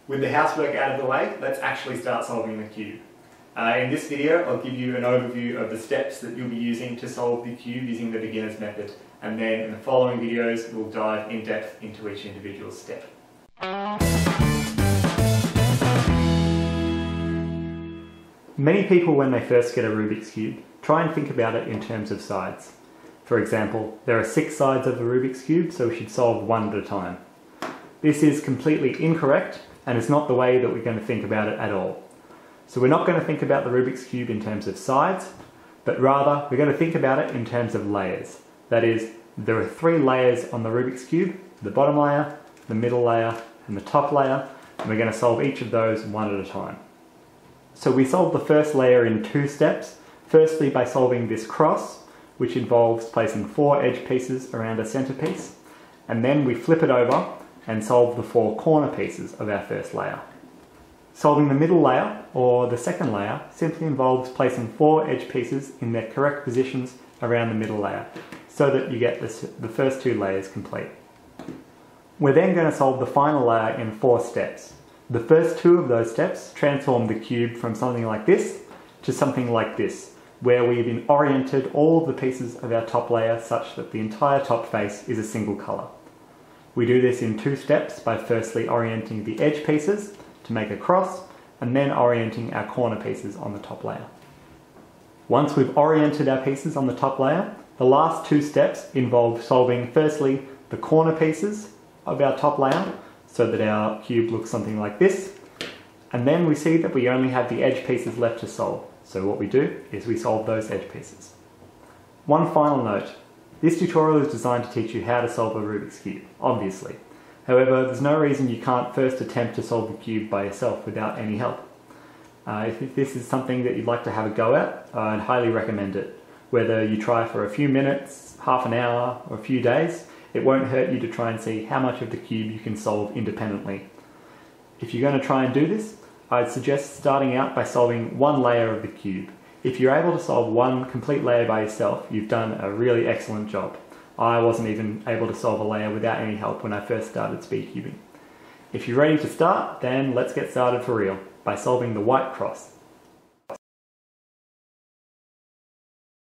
With the housework out of the way, let's actually start solving the cube. In this video, I'll give you an overview of the steps that you'll be using to solve the cube using the beginner's method, and then in the following videos, we'll dive in depth into each individual step. Many people, when they first get a Rubik's Cube, try and think about it in terms of sides. For example, there are 6 sides of the Rubik's Cube, so we should solve one at a time. This is completely incorrect, and it's not the way that we're going to think about it at all. So we're not going to think about the Rubik's Cube in terms of sides, but rather we're going to think about it in terms of layers. That is, there are 3 layers on the Rubik's Cube: the bottom layer, the middle layer, and the top layer, and we're going to solve each of those one at a time. So we solve the first layer in 2 steps. Firstly, by solving this cross, which involves placing 4 edge pieces around a centerpiece, and then we flip it over and solve the 4 corner pieces of our first layer. Solving the middle layer, or the second layer, simply involves placing 4 edge pieces in their correct positions around the middle layer, so that you get the first 2 layers complete. We're then going to solve the final layer in 4 steps. The first 2 of those steps transform the cube from something like this to something like this, where we've oriented all of the pieces of our top layer such that the entire top face is a single colour. We do this in 2 steps by firstly orienting the edge pieces to make a cross, and then orienting our corner pieces on the top layer. Once we've oriented our pieces on the top layer, the last 2 steps involve solving firstly the corner pieces of our top layer, so that our cube looks something like this, and then we see that we only have the edge pieces left to solve. So what we do is we solve those edge pieces. One final note: this tutorial is designed to teach you how to solve a Rubik's Cube, obviously. However, there's no reason you can't first attempt to solve the cube by yourself without any help. If this is something that you'd like to have a go at, I'd highly recommend it. Whether you try for a few minutes, half an hour, or a few days, it won't hurt you to try and see how much of the cube you can solve independently. If you're going to try and do this, I'd suggest starting out by solving one layer of the cube. If you're able to solve one complete layer by yourself, you've done a really excellent job. I wasn't even able to solve a layer without any help when I first started speed cubing. If you're ready to start, then let's get started for real by solving the white cross.